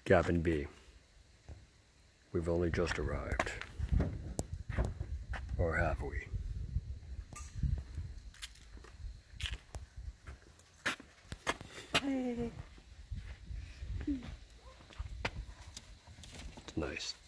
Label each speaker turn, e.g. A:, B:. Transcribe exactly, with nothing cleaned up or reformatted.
A: Cabin B. We've only just arrived. Or have we? It's nice.